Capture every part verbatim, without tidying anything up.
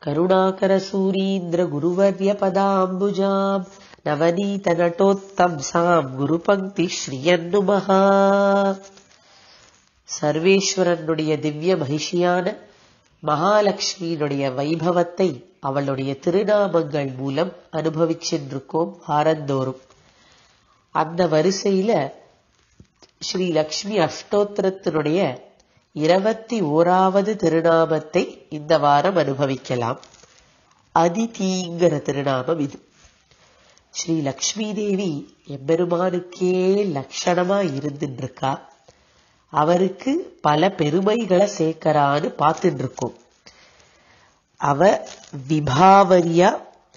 கருணாகரசூரீந்திர குருவர்ய பதாம்புஜாம் நவநீத நடோத்தம்சாம் குரு பங்கி ஸ்ரீயன்னுமஹா. சர்வேஸ்வரனுடைய திவ்ய மகிஷியான மகாலட்சுமியினுடைய வைபவத்தை அவளுடைய திருநாமங்கள் மூலம் அனுபவிச்சென்றிருக்கோம் வாரந்தோறும். அந்த வரிசையில ஸ்ரீ லக்ஷ்மி அஷ்டோத்திரத்தினுடைய இருபத்தி ஓராவது திருநாமத்தை இந்த வாரம் அனுபவிக்கலாம். அதிதிங்கிற திருநாமம் இது. ஸ்ரீ லக்ஷ்மி தேவி எம்பெருமானுக்கே லட்சணமா இருந்துட்டு இருக்கா. அவருக்கு பல பெருமைகளை சேர்க்கறான்னு பார்த்துட்டு இருக்கோம். அவ விபாவரியா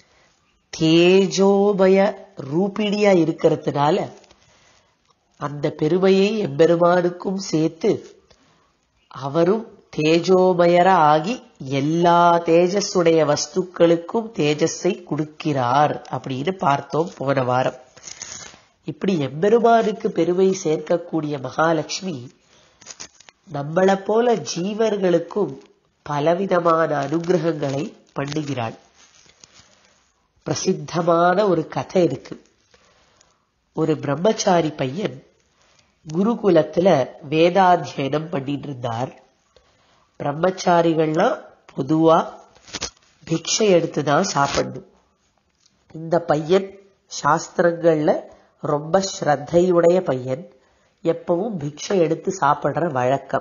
தேஜோமய ரூபிணியா இருக்கிறதுனால அந்த பெருமையை எம்பெருமானுக்கும் சேர்த்து அவரும் தேஜோமயரா ஆகி எல்லா தேஜஸுடைய வஸ்துக்களுக்கும் தேஜஸை கொடுக்கிறார் அப்படின்னு பார்த்தோம் போன வாரம். இப்படி எம்பெருமானுக்கு பெருமை சேர்க்கக்கூடிய மகாலட்சுமி நம்மளை போல ஜீவர்களுக்கும் பலவிதமான அனுகிரகங்களை பண்ணுகிறாள். பிரசித்தமான ஒரு கதை இருக்கு. ஒரு பிரம்மச்சாரி பையன் குருகுலத்துல வேதாத்தியனம் பண்ணிட்டு இருந்தார். பிரம்மச்சாரிகள்லாம் பொதுவா பிக்ஷை எடுத்துதான் சாப்பிடணும். இந்த பையன் சாஸ்திரங்கள்ல ரொம்ப ஸ்ரத்தையுடைய பையன். எப்பவும் பிக்ஷை எடுத்து சாப்பிடுற வழக்கம்.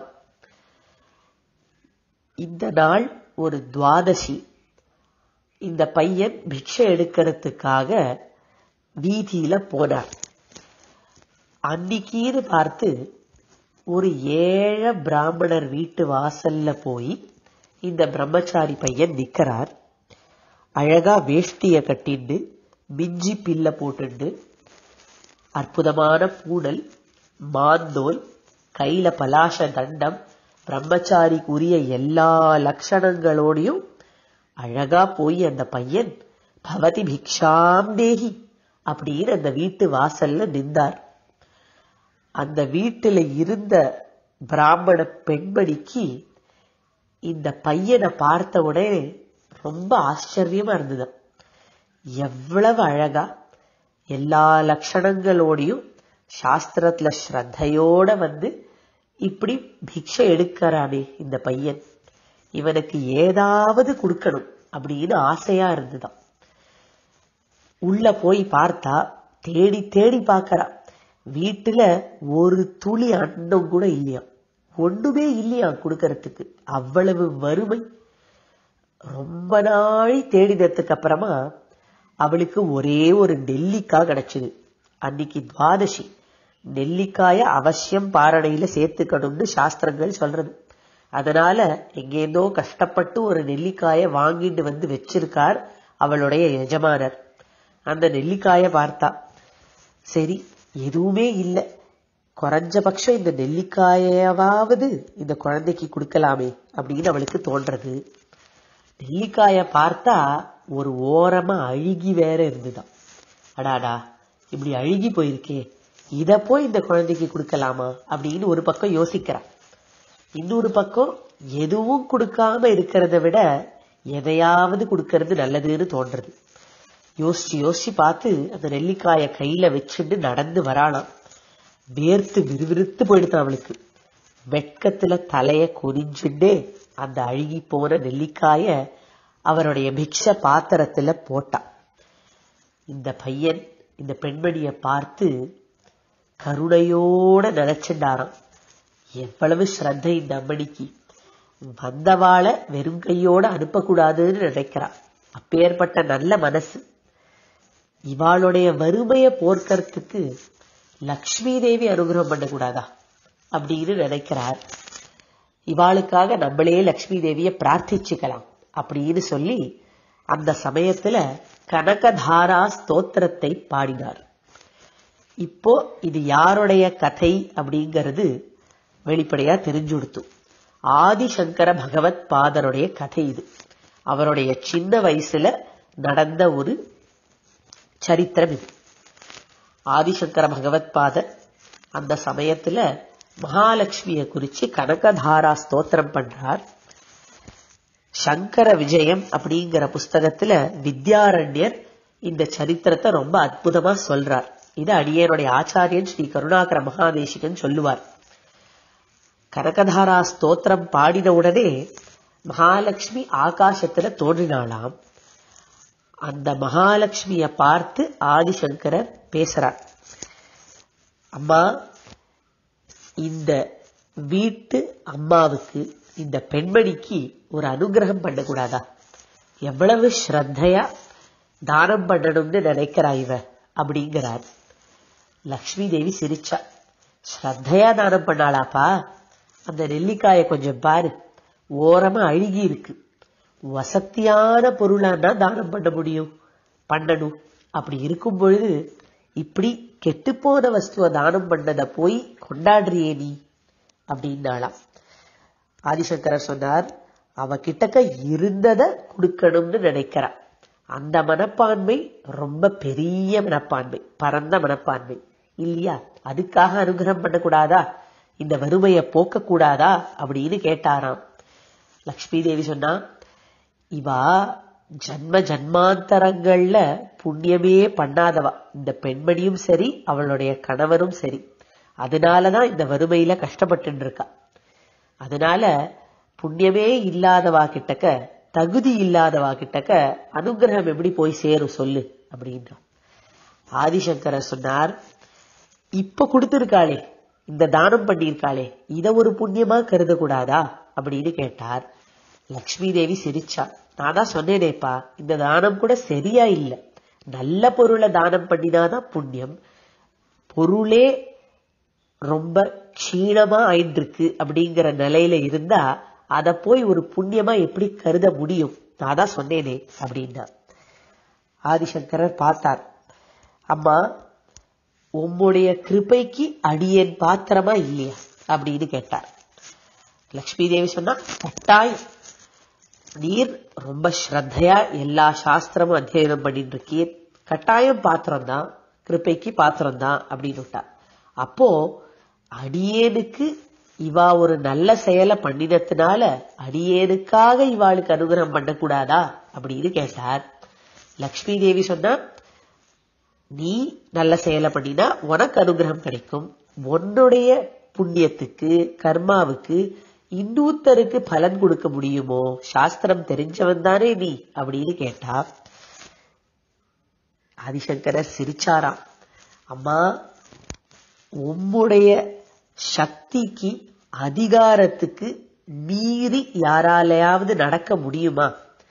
இந்த நாள் ஒரு துவாதசி. இந்த பையன் பிக்ஷை எடுக்கிறதுக்காக வீதியில போனார். அன்னைக்கீன்னு பார்த்து ஒரு ஏழை பிராமணர் வீட்டு வாசல்ல போய் இந்த பிரம்மச்சாரி பையன் நிக்கிறார். அழகா வேஷ்டிய கட்டிண்டு மிஞ்சி பில்ல போட்டுண்டு அற்புதமான பூடல் மாந்தோல் கையில பலாச தண்டம் பிரம்மச்சாரிக்குரிய எல்லா லட்சணங்களோடையும் அழகா போய் அந்த பையன் பவதி பிக்ஷாம் தேகி அப்படின்னு அந்த வீட்டு வாசல்ல நின்றார். அந்த வீட்டுல இருந்த பிராமண பெண்மணிக்கு இந்த பையனை பார்த்த உடனே ரொம்ப ஆச்சரியமா இருந்தது. எவ்வளவு அழகா எல்லா லட்சணங்களோடையும் சாஸ்திரத்துல ஸ்ரத்தையோட வந்து இப்படி பிக்ஷை எடுக்கிறானே இந்த பையன், இவனுக்கு ஏதாவது கொடுக்கணும் அப்படின்னு ஆசையா இருந்துதான். உள்ள போய் பார்த்தா தேடி தேடி பார்க்கறா. வீட்டுல ஒரு துளி அன்னம் கூட இல்லையா, ஒண்ணுமே இல்லையா கொடுக்கறதுக்கு. அவ்வளவு வறுமை. ரொம்ப நாள் தேடினதுக்கு அப்புறமா அவளுக்கு ஒரே ஒரு நெல்லிக்காய் கிடைச்சது. அன்னைக்கு துவாதசி. நெல்லிக்காய அவசியம் பாரணையில சேர்த்துக்கணும்னு சாஸ்திரங்கள் சொல்றது. அதனால எங்கேந்தோ கஷ்டப்பட்டு ஒரு நெல்லிக்காய வாங்கிட்டு வந்து வச்சிருக்கார் அவளுடைய எஜமானர். அந்த நெல்லிக்காய பார்த்தா, சரி எதுவுமே இல்லை, குறைஞ்சபட்சம் இந்த நெல்லிக்காயாவது இந்த குழந்தைக்கு கொடுக்கலாமே அப்படின்னு அவளுக்கு தோன்றது. நெல்லிக்காய பார்த்தா ஒரு ஓரமா அழுகி வேற இருந்துதான். அடாடா, இப்படி அழுகி போயிருக்கே, இத போய் இந்த குழந்தைக்கு கொடுக்கலாமா அப்படின்னு ஒரு பக்கம் யோசிக்கிறான். இன்னொரு பக்கம் எதுவும் கொடுக்காம இருக்கிறத விட எதையாவது கொடுக்கறது நல்லதுன்னு தோன்றது. யோசிச்சு யோசிச்சு பார்த்து அந்த நெல்லிக்காய கையில வச்சுட்டு நடந்து வராளாம். வேர்த்து விறுவிறுத்து போயிடுதான் அவளுக்கு. வெட்கத்துல தலைய கொனிஞ்சுட்டே அந்த அழுகி போன நெல்லிக்காய அவருடைய பிக்ஷ பாத்திரத்துல போட்டான். இந்த பையன் இந்த பெண்மணிய பார்த்து கருணையோட நினைச்சுட்டாராம். எவ்வளவு ஸ்ரத்தை இந்த அம்மணிக்கு, வந்தவாளை வெறும் கையோட அனுப்பக்கூடாதுன்னு நினைக்கிறான். அப்பேற்பட்ட நல்ல மனசு. இவாளுடைய வறுமையை போர்க்கறதுக்கு லக்ஷ்மி தேவி அனுகிரகம் பண்ணக்கூடாதா அப்படின்னு நினைக்கிறார். இவாளுக்காக நம்மளே லக்ஷ்மி தேவிய பிரார்த்திச்சுக்கலாம் அப்படின்னு சொல்லி அந்த சமயத்துல கனகதாரா ஸ்தோத்திரத்தை பாடினார். இப்போ இது யாருடைய கதை அப்படிங்கிறது வெளிப்படையா தெரிஞ்சுடுத்து. ஆதிசங்கர பகவத் பாதருடைய கதை இது. அவருடைய சின்ன வயசுல நடந்த ஒரு சரித்திரம் இது. ஆதிசங்கர பகவத் பாதர் அந்த சமயத்துல மகாலட்சுமியை குறிச்சு கனகதாரா ஸ்தோத்திரம் பண்றார். சங்கர விஜயம் அப்படிங்கிற புஸ்தகத்துல வித்யாரண்யர் இந்த சரித்திரத்தை ரொம்ப அற்புதமா சொல்றார். இது அடியனுடைய ஆச்சாரியன் ஸ்ரீ கருணாகர மகாதேசிகன் சொல்லுவார். கனகதாரா ஸ்தோத்திரம் பாடின உடனே மகாலட்சுமி ஆகாசத்துல தோன்றினாளாம். அந்த மகாலட்சுமிய பார்த்து ஆதிசங்கரர் பேசுறார். அம்மா, இந்த வீட்டு அம்மாவுக்கு, இந்த பெண்மணிக்கு ஒரு அனுகிரகம் பண்ணக்கூடாதா? எவ்வளவு ஸ்ரத்தையா தானம் பண்ணணும்னு நினைக்கிறா இவ அப்படிங்கிறார். லக்ஷ்மி தேவி சிரிச்சா. ஸ்ரத்தையா தானம் பண்ணாளாப்பா? அந்த நெல்லிக்காய கொஞ்சம் பாரு, ஓரமா அழுகி இருக்கு. வசத்தியான பொருளானா தானம் பண்ண முடியும், பண்ணணும். அப்படி இருக்கும் பொழுது இப்படி கெட்டுப்போன வஸ்துவ தானம் பண்ணத போய் கொண்டாடுறியே நீ அப்படின்னாலாம். ஆதிசங்கரர் சொன்னார், அவ கிட்டக்க இருந்தத கொடுக்கணும்னு நினைக்கிறா. அந்த மனப்பான்மை ரொம்ப பெரிய மனப்பான்மை, பரந்த மனப்பான்மை இல்லையா? அதுக்காக அனுகிரகம் பண்ணக்கூடாதா? இந்த வறுமையை போக்க கூடாதா அப்படின்னு கேட்டாராம். லக்ஷ்மி தேவி சொன்னா, இவா ஜன்ம ஜன்மாந்தரங்கள்ல புண்ணியமே பண்ணாதவா. இந்த பெண்மணியும் சரி, அவளுடைய கணவரும் சரி. அதனாலதான் இந்த வறுமையில கஷ்டப்பட்டு இருக்கா. அதனால புண்ணியமே இல்லாதவா கிட்டக்க, தகுதி இல்லாதவா கிட்டக்க அனுகிரகம் எப்படி போய் சேரும் சொல்லு அப்படின்ற. ஆதிசங்கரர் சொன்னார், இப்ப கொடுத்திருக்காளே, இந்த தானம் பண்ணியிருக்காளே, இத ஒரு புண்ணியமா கருதக்கூடாதா அப்படின்னு கேட்டார். லக்ஷ்மி தேவி சிரிச்சா. நான் தான் சொன்னேனேப்பா, இந்த தானம் கூட சரியா இல்ல. நல்ல பொருளை தானம் பண்ணினாதான் புண்ணியம். பொருளே ரொம்ப க்ஷீணமா ஆயிருக்கு அப்படிங்கிற நிலையில இருந்தா அத போய் ஒரு புண்ணியமா எப்படி கருத முடியும்? நான் தான் சொன்னேனே அப்படின்னா. ஆதிசங்கரர் பார்த்தார். அம்மா, உம்முடைய கிருபைக்கு அடியேன் பாத்திரமா இல்லையா அப்படின்னு கேட்டார். லக்ஷ்மி தேவி சொன்னா, கட்டாயம். நீர் ரொம்ப ஸ்ரத்தையா எல்லா சாஸ்திரமும் அத்தியனம் பண்ணிட்டு இருக்கீர், கட்டாயம் பாத்திரம் தான், கிருபைக்கு பாத்திரம் தான் அப்படின்னு விட்டார். அப்போ அடியேனுக்கு இவா ஒரு நல்ல செயலை பண்ணினத்தினால அடியேனுக்காக இவாளுக்கு அனுகிரகம் பண்ணக்கூடாதா அப்படின்னு கேட்டார். லக்ஷ்மி தேவி சொன்னா, நீ நல்ல செயலை பண்ணினா உனக்கு அனுகிரகம் கிடைக்கும். உன்னுடைய புண்ணியத்துக்கு கர்மாவுக்கு இன்னூத்தருக்கு பலன் கொடுக்க முடியுமோ? சாஸ்திரம் தெரிஞ்சவன் தானே நீ அப்படின்னு கேட்டா. ஆதிசங்கரர் சிரிச்சாராம். அம்மா, உம்முடைய சக்திக்கு அதிகாரத்துக்கு மீறி யாராலையாவது நடக்க முடியுமா?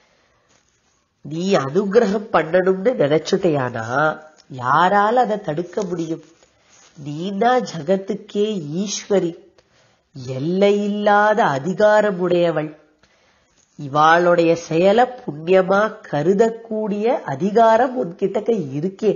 நீ அனுகிரகம் பண்ணணும்னு நினைச்சுட்டையானா யாரால அதை தடுக்க முடியும்? நீனா ஜகத்துக்கே ஈஸ்வரி, எல்லையில்லாத அதிகாரம் உடையவள். இவாளுடைய செயலை புண்ணியமா கருதக்கூடிய அதிகாரம் உன்கிட்ட இருக்கே.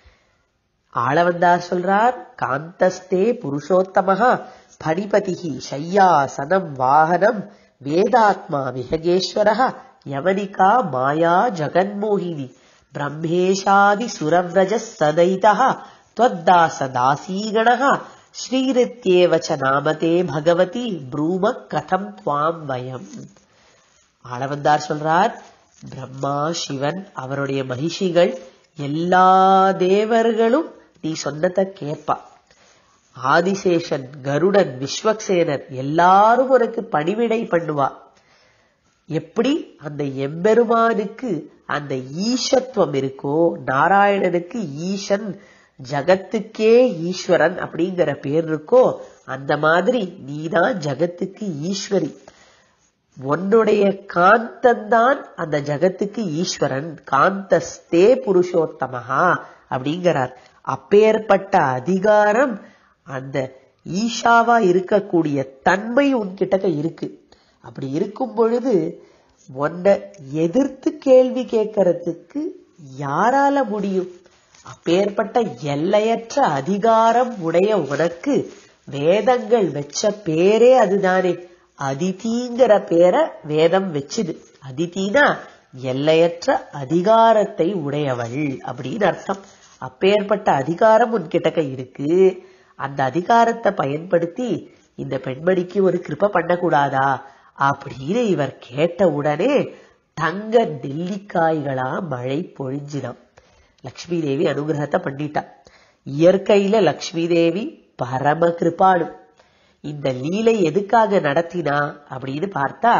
ஆளவந்தார் சொல்றார், காந்தஸ்தே புருஷோத்தமஹா பணிபதிஹி ஷய்யாசனம் வாகனம் வேதாத்மா விஹகேஸ்வரஹ யவனிகா மாயா ஜகன்மோகினி பிரம்மேஷாதி சுரவ்ரஜ சதைதஹ த்வத்தாஸ தாசீகணஹ ஸ்ரீரித்யேவச்ச நாமதே பகவதி ப்ரூம கதம் துவாம் வயம். ஆளவந்தார் சொல்றார், பிரம்மா, சிவன், அவருடைய மகிஷிகள், எல்லா தேவர்களும் நீ சொன்னதை கேட்பா. ஆதிசேஷன், கருடன், விஸ்வக்சேனர் எல்லாரும் உனக்கு பணிவிடை பண்ணுவா. எப்படி அந்த எம்பெருமானுக்கு அந்த ஈஷத்துவம் இருக்கோ, நாராயணனுக்கு ஈசன், ஜகத்துக்கே ஈஸ்வரன் அப்படிங்கிற பேர் இருக்கோ, அந்த மாதிரி நீதான் ஜகத்துக்கு ஈஸ்வரி. உன்னுடைய காந்தந்தான் அந்த ஜகத்துக்கு ஈஸ்வரன். காந்தஸ்தே புருஷோத்தமஹா அப்படிங்கிறார். அப்பேற்பட்ட அதிகாரம், அந்த ஈஷாவா இருக்கக்கூடிய தன்மை உன்கிட்ட இருக்கு. அப்படி இருக்கும் பொழுது உன்னை எதிர்த்து கேள்வி கேட்கறதுக்கு யாரால முடியும்? அப்பேற்பட்ட எல்லையற்ற அதிகாரம் உடைய உனக்கு வேதங்கள் வச்ச பேரே அதுதானே. அதிதிங்கிற பேரை வேதம் வச்சுது. அதிதினா எல்லையற்ற அதிகாரத்தை உடையவள் அப்படின்னு அர்த்தம். அப்பேற்பட்ட அதிகாரம் உன்கிட்ட இருக்கு. அந்த அதிகாரத்தை பயன்படுத்தி இந்த பெண்மணிக்கு ஒரு கிருபை பண்ணக்கூடாதா? அப்படின்னு இவர் கேட்ட உடனே தங்க நெல்லிக்காய்களா மழை பொழிஞ்சினான். லக்ஷ்மி தேவி அனுகிரகத்தை பண்ணிட்டா. இயற்கையில லக்ஷ்மி தேவி பரம கிருபாளு. இந்த லீலை எதுக்காக நடத்தினா அப்படின்னு பார்த்தா,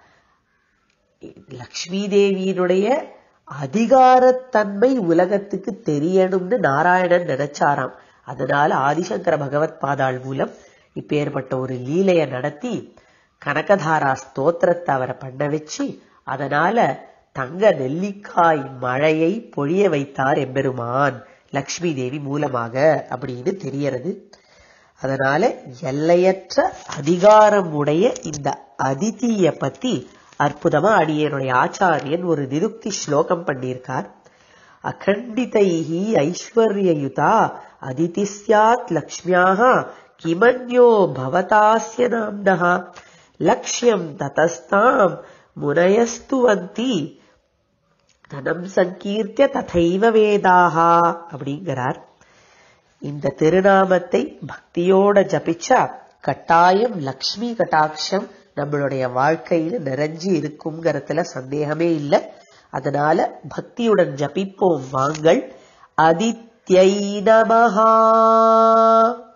லக்ஷ்மி தேவியினுடைய அதிகாரத்தன்மை உலகத்துக்கு தெரியணும்னு நாராயணன் நினைச்சாராம். அதனால ஆதிசங்கர பகவத் பாதாள் மூலம் இப்பேற்பட்ட ஒரு லீலைய நடத்தி கனகதாரா ஸ்தோத்திரத்தை அவரை பண்ண வச்சு, அதனால தங்க நெல்லிக்காய் மழையை பொழிய வைத்தார் எம்பெருமான் லக்ஷ்மி தேவி மூலமாக அப்படின்னு தெரியறது. அதனால எல்லையற்ற அதிகாரம் உடைய இந்த அதிதிய பத்தி அற்புதமா அடியனுடைய ஆச்சாரியன் ஒரு நிருக்தி ஸ்லோகம் பண்ணியிருக்கார். அகண்டிதைஹி ஐஸ்வர்யயுதா அதிதி ஸ்யாத் லக்ஷ்மியாக கிமன்யோ பவதாஸ்ய நாம்னஹ லக்ஷ்யம் ததஸ்தாம் முனயஸ்துவந்தி தனம் சங்கீர்த்திய ததைவ வேதாஹா அப்படிங்கிறார். இந்த திருநாமத்தை பக்தியோட ஜபிச்சா கட்டாயம் லக்ஷ்மி கட்டாட்சம் நம்மளுடைய வாழ்க்கையில நிறைஞ்சு இருக்குங்கிறதுல சந்தேகமே இல்லை. அதனால பக்தியுடன் ஜபிப்போம் வாங்கள். அதித்யை நமஹா.